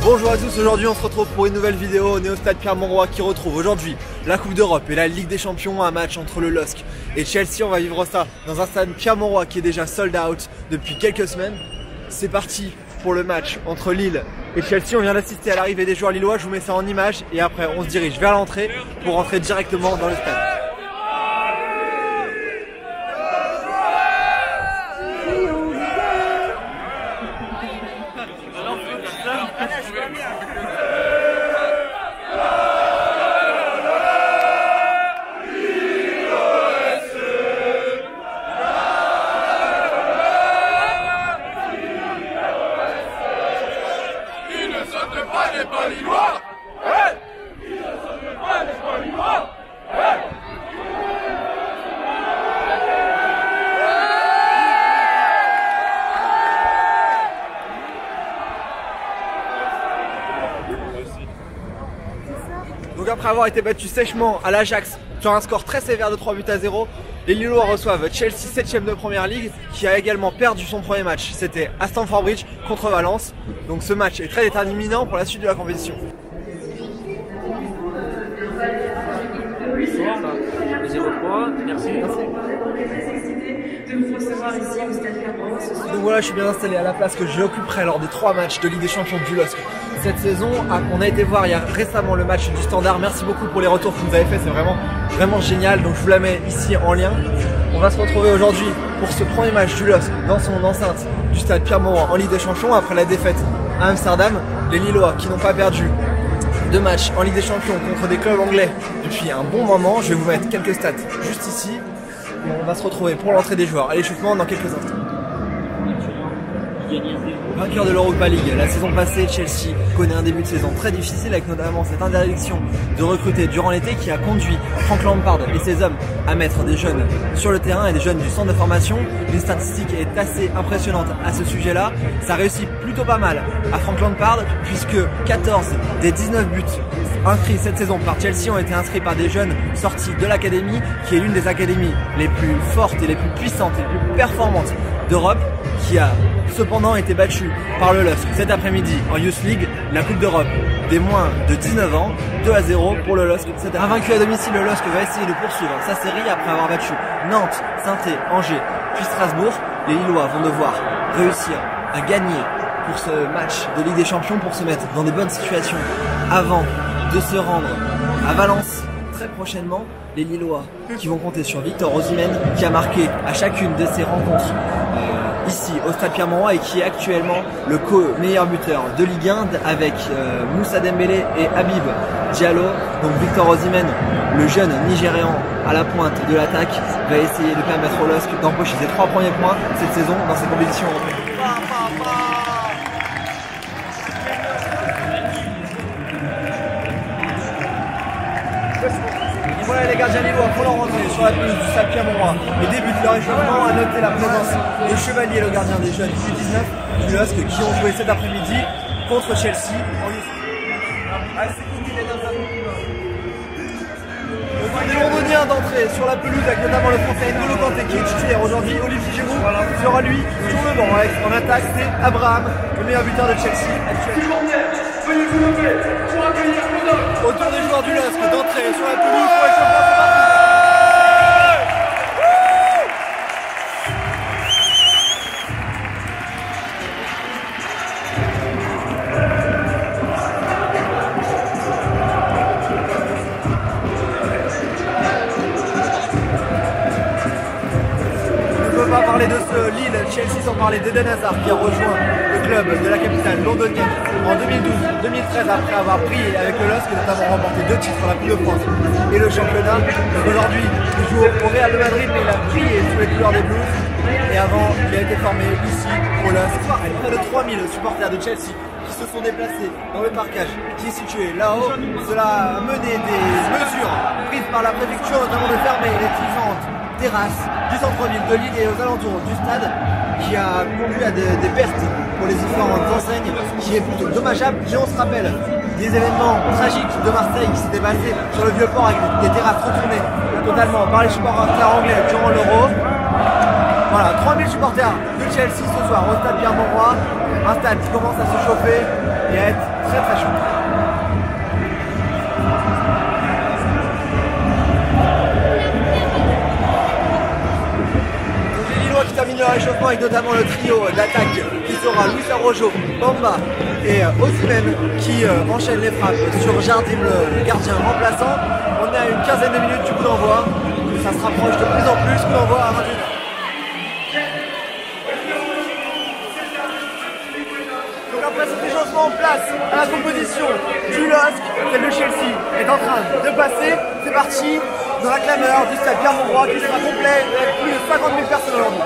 Bonjour à tous, aujourd'hui on se retrouve pour une nouvelle vidéo. On est au stade Pierre-Mauroy qui retrouve aujourd'hui la Coupe d'Europe et la Ligue des Champions, un match entre le LOSC et Chelsea. On va vivre ça dans un stade Pierre-Mauroy qui est déjà sold out depuis quelques semaines. C'est parti pour le match entre Lille et Chelsea. On vient d'assister à l'arrivée des joueurs lillois, je vous mets ça en image et après on se dirige vers l'entrée pour rentrer directement dans le stade. Donc après avoir été battu sèchement à l'Ajax sur un score très sévère de 3-0, les Lillois reçoivent Chelsea 7ème de Première Ligue qui a également perdu son premier match. C'était à Stamford Bridge contre Valence. Donc ce match est très déterminant pour la suite de la compétition. Merci. Donc voilà, je suis bien installé à la place que j'occuperai lors des 3 matchs de Ligue des Champions du LOSC cette saison. On a été voir il y a récemment le match du Standard. Merci beaucoup pour les retours que vous avez fait, c'est vraiment génial. Donc je vous la mets ici en lien. On va se retrouver aujourd'hui pour ce premier match du LOSC dans son enceinte du stade Pierre-Mauroy en Ligue des Champions après la défaite à Amsterdam. Les Lillois qui n'ont pas perdu de match en Ligue des Champions contre des clubs anglais depuis un bon moment. Je vais vous mettre quelques stats juste ici. Et on va se retrouver pour l'entrée des joueurs à l'échauffement dans quelques instants. Vainqueur de l'Europa League la saison passée, Chelsea connaît un début de saison très difficile avec notamment cette interdiction de recruter durant l'été qui a conduit Frank Lampard et ses hommes à mettre des jeunes sur le terrain et des jeunes du centre de formation. Une statistique est assez impressionnante à ce sujet-là. Ça réussit plutôt pas mal à Frank Lampard puisque 14 des 19 buts inscrits cette saison par Chelsea ont été inscrits par des jeunes sortis de l'académie qui est l'une des académies les plus fortes et les plus puissantes et les plus performantes d'Europe, qui a cependant été battu par le LOSC cet après-midi en Youth League, la Coupe d'Europe des moins de 19 ans, 2-0 pour le LOSC. Invaincu à domicile, le LOSC va essayer de poursuivre sa série après avoir battu Nantes, Saint-Étienne, Angers puis Strasbourg. Les Lillois vont devoir réussir à gagner pour ce match de Ligue des Champions pour se mettre dans des bonnes situations avant de se rendre à Valence très prochainement. Les Lillois qui vont compter sur Victor Osimhen qui a marqué à chacune de ses rencontres ici au stade Pierre-Mauroy et qui est actuellement le meilleur buteur de Ligue 1 avec Moussa Dembélé et Habib Diallo. Donc Victor Osimhen, le jeune Nigérian à la pointe de l'attaque, va essayer de permettre au LOSC d'empocher ses 3 premiers points cette saison dans cette compétition européenne. Voilà les gardiens lillois pour leur rentrée sur la pelouse du stade Pierre-Mauroy et débutent leur échauffement. À noter la présence de Chevalier, le gardien des jeunes U19 du LOSC qui ont joué cet après-midi contre Chelsea en Youth. Des Londoniens d'entrée sur la pelouse avec notamment le français N'Golo Kanté qui est titulaire aujourd'hui. Olivier Giroud sera lui sur le banc. En attaque, c'est Abraham, le meilleur buteur de Chelsea actuellement. Autour des joueurs du LOSC d'entrée sur la pelouse pour l'échauffement, c'est parti. On ne peut pas parler de ce Lille-Chelsea sans parler d'Eden Hazard qui a rejoint le club de la capitale londonienne en 2012-2013 après avoir pris avec le LOSC et notamment remporté 2 titres, la Coupe de France et le championnat. Aujourd'hui il joue au Real de Madrid mais il a brillé sous les couleurs des Blues et avant il a été formé ici au LOSC. Près de 3000 supporters de Chelsea qui se sont déplacés dans le parcage qui est situé là-haut. Cela a mené des mesures prises par la préfecture, notamment de fermer les différentes terrasses du centre-ville de Lille et aux alentours du stade, qui a conduit à des pertes pour les différentes enseignes, qui est plutôt dommageable. Et on se rappelle des événements tragiques de Marseille qui s'étaient passés sur le Vieux-Port avec des terrasses retournées totalement par les supporters anglais durant l'Euro. Voilà, 3000 supporters de Chelsea ce soir au stade Pierre-Mauroy. Un stade qui commence à se chauffer et à être très très chaud. Les Lillois qui terminent le réchauffement avec notamment le trio d'attaque qui sera Luis Arrojo, Bamba et Osimhen qui enchaînent les frappes sur Jardim, le gardien remplaçant. On est à une quinzaine de minutes du coup d'envoi. Ça se rapproche de plus en plus, coup d'envoi à 21h. Donc après ce déchangement en place à la composition du LOSC, celle de Chelsea est en train de passer. C'est parti dans la clameur du stade Pierre-Mauroy qui sera complet avec plus de 50 000 personnes aujourd'hui.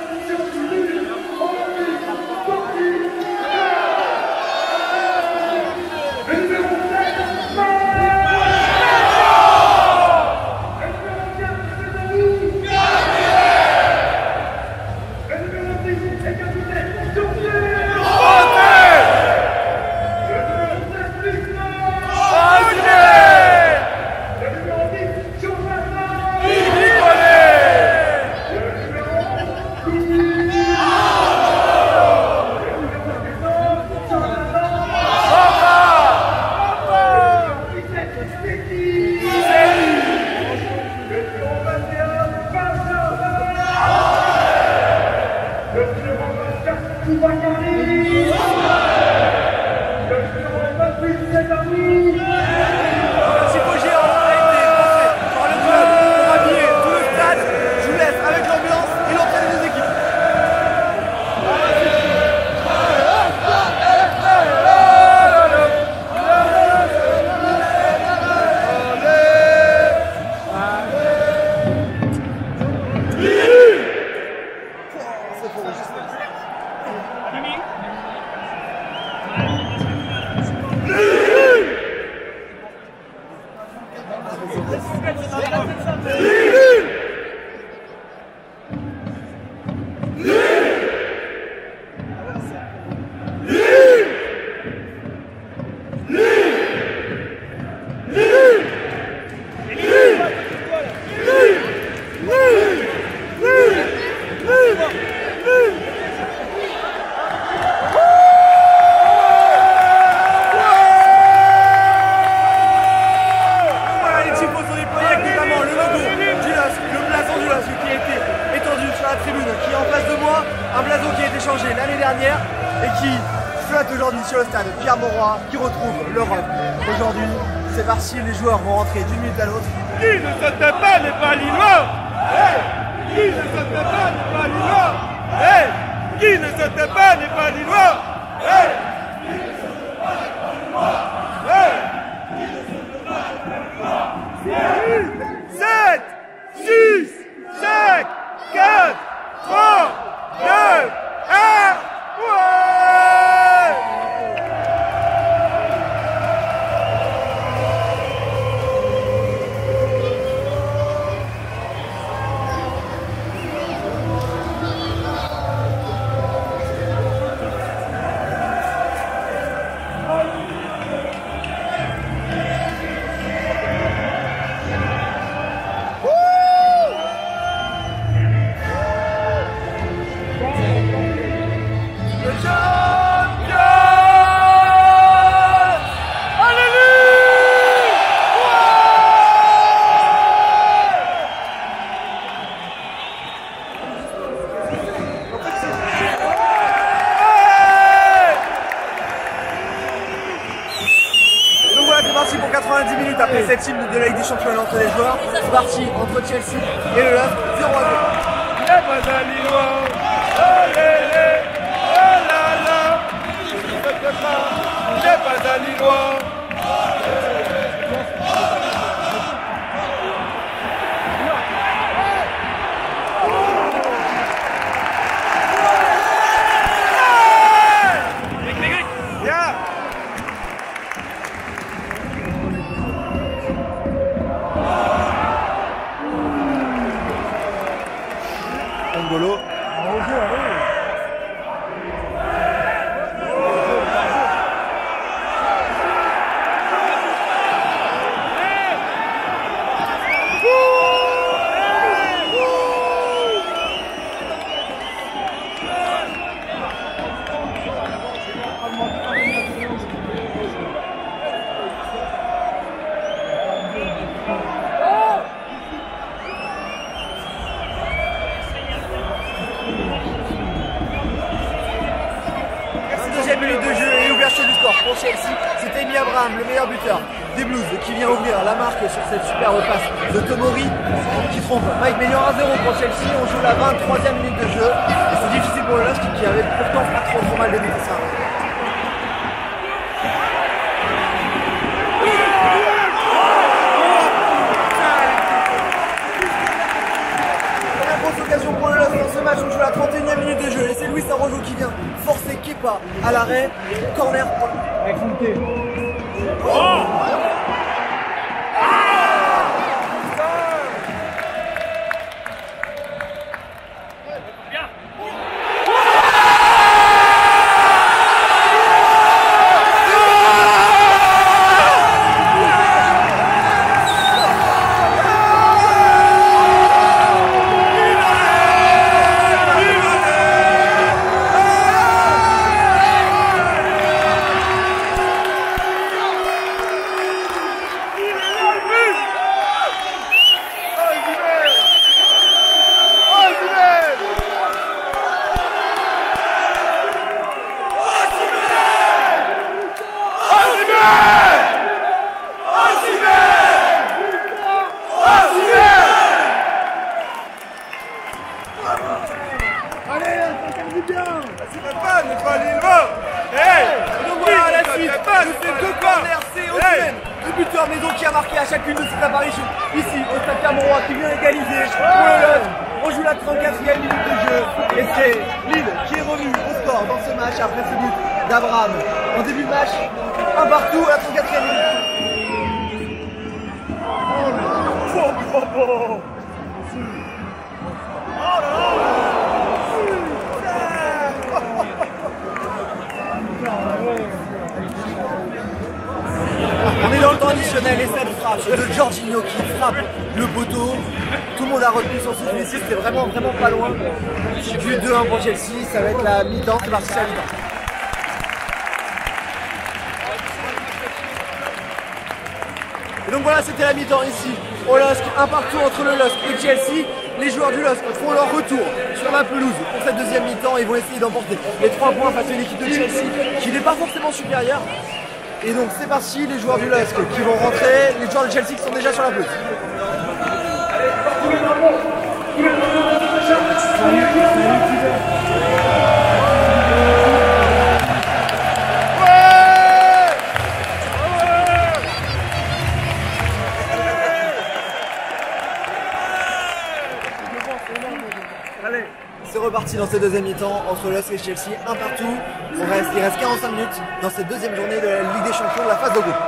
Sur le stade Pierre-Mauroy qui retrouve l'Europe. Aujourd'hui, c'est parti, les joueurs vont rentrer d'une minute à l'autre. Qui ne saute pas n'est pas Lillois. Hey, qui ne saute pas n'est pas Lillois. Hey, qui ne saute pas n'est pas Lillois. Hey, 7, 6, 5, 4, 3, 2, 1. Pour 90 minutes après cette team de la Ligue des Champions entre les joueurs. C'est parti entre Chelsea et le LOSC, 0-2. N'est pas un Lillois. Oh lélé, oh là là. N'est pas un Lillois. Ngolo. pour Chelsea, c'était Emi Abraham, le meilleur buteur des Blues, qui vient ouvrir la marque sur cette superbe passe de Tomori qui trompe Mike Maignan. 1-0 pour Chelsea. On joue la 23e minute de jeu et c'est difficile pour le LOSC qui avait pourtant pas trop mal débuté ça. Occasion pour le LOSC dans ce match. On joue la 31e minute de jeu et c'est Luis Araujo qui vient forcer Kepa à l'arrêt. Corner pour le buteur Maison qui a marqué à chacune de ses apparitions ici au Stade Cameroun qui vient égaliser pour le LOSC. On joue la 34e minute de jeu et c'est Lille qui est revenu au score dans ce match après ce but d'Abraham. En début de match, un partout à la 34e minute. On est dans le temps additionnel et cette frappe de Jorginho qui frappe le poteau. Tout le monde a retenu son souffle ici, c'était vraiment pas loin. But 2-1 pour Chelsea, ça va être la mi-temps, c'est parti à la mi-temps. Et donc voilà, c'était la mi-temps ici au LOSC, un partout entre le LOSC et Chelsea. Les joueurs du LOSC font leur retour sur la pelouse pour cette deuxième mi-temps. Ils vont essayer d'emporter les 3 points face à une équipe de Chelsea qui n'est pas forcément supérieure. Et donc c'est parti, les joueurs du LOSC qui vont rentrer, les joueurs de Chelsea qui sont déjà sur la pelouse. C'est reparti dans cette deuxième mi-temps entre LOSC et Chelsea, un partout. Il reste 45 minutes dans cette deuxième journée de la Ligue des Champions de la phase de groupe.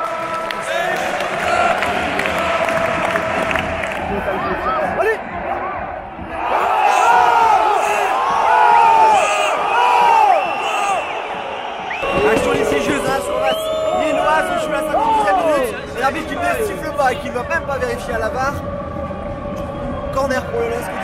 Allez! Action litigieuse sur la lilloise, on joue la 52e minute. Et l'arbitre qui ne siffle pas et qui ne va même pas vérifier à la barre. Corner pour le LOSC.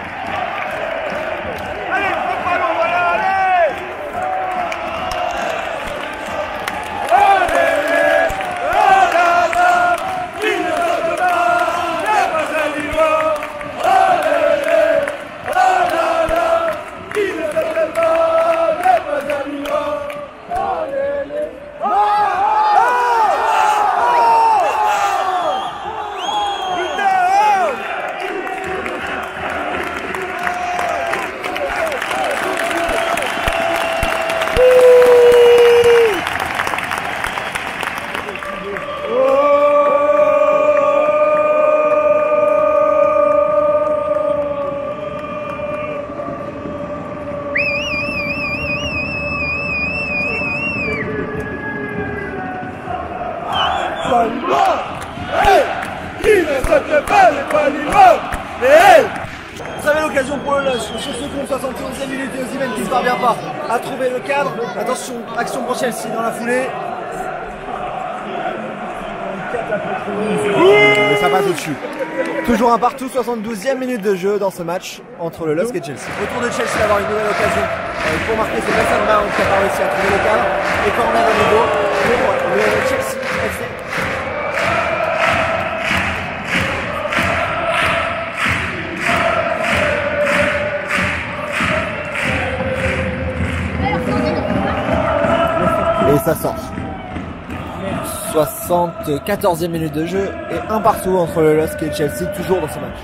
Très belle occasion pour le LOSC sur ce compte, 71e minute et Osimhen qui ne parvient pas à trouver le cadre. Attention, action pour Chelsea dans la foulée. Et ça passe au-dessus. Toujours un partout, 72e minute de jeu dans ce match entre le LOSC et Chelsea. Retour de Chelsea d'avoir une nouvelle occasion pour marquer, c'est Mason Mount qui n'a pas réussi à trouver le cadre. Et corner à nouveau pour le Chelsea FC. Et ça sort. 74e minute de jeu et un partout entre le LOSC et Chelsea, toujours dans ce match.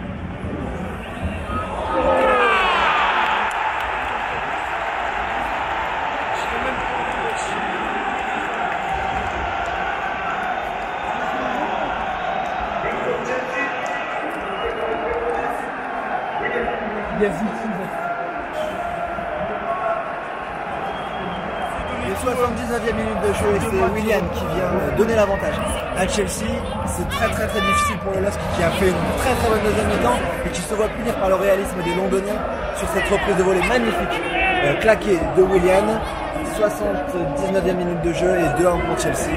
Les 79e minute de jeu et c'est Willian qui vient donner l'avantage à Chelsea. C'est très difficile pour le LOSC qui a fait une très bonne deuxième mi-temps et qui se voit punir par le réalisme des Londoniens sur cette reprise de volée magnifique claquée de Willian. 79e minute de jeu et 2-1 pour Chelsea.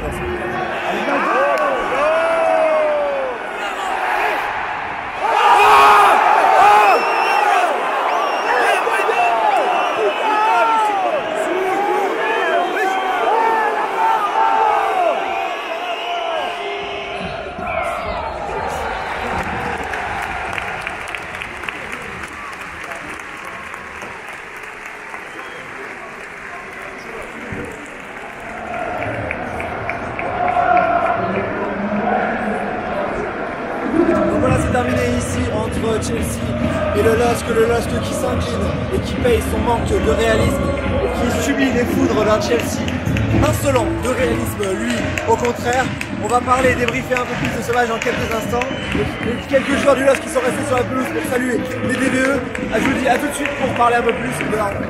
Terminé ici entre Chelsea et le LOSC qui s'incline et qui paye son manque de réalisme et qui subit les foudres d'un Chelsea insolent de réalisme. Lui, au contraire, on va parler et débriefer un peu plus de ce match dans quelques instants. Quelques joueurs du LOSC qui sont restés sur la pelouse pour saluer les DVE. Je vous dis à tout de suite pour parler un peu plus de la rencontre.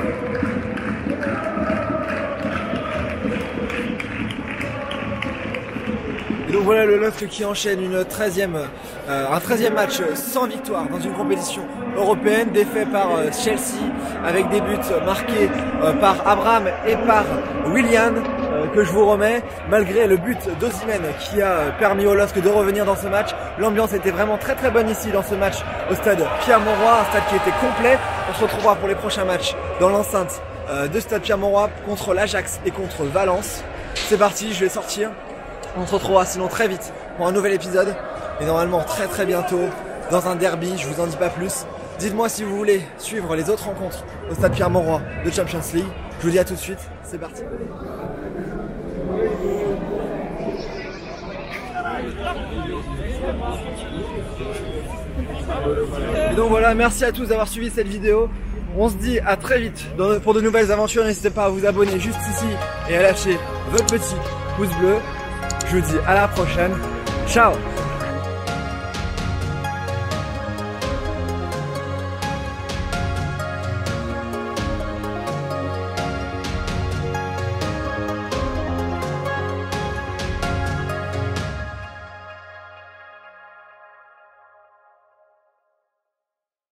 Et donc voilà le LOSC qui enchaîne un 13e match sans victoire dans une compétition européenne, défait par Chelsea avec des buts marqués par Abraham et par Willian que je vous remets. Malgré le but d'Osimhen qui a permis au LOSC de revenir dans ce match, l'ambiance était vraiment très bonne ici dans ce match au stade Pierre-Mauroy, un stade qui était complet. On se retrouvera pour les prochains matchs dans l'enceinte de stade Pierre-Mauroy contre l'Ajax et contre Valence. C'est parti, je vais sortir. On se retrouvera sinon très vite pour un nouvel épisode et normalement très bientôt dans un derby, je vous en dis pas plus. Dites-moi si vous voulez suivre les autres rencontres au stade Pierre-Mauroy de Champions League. Je vous dis à tout de suite, c'est parti. Et donc voilà, merci à tous d'avoir suivi cette vidéo. On se dit à très vite pour de nouvelles aventures. N'hésitez pas à vous abonner juste ici et à lâcher votre petit pouce bleu. Je vous dis à la prochaine. Ciao!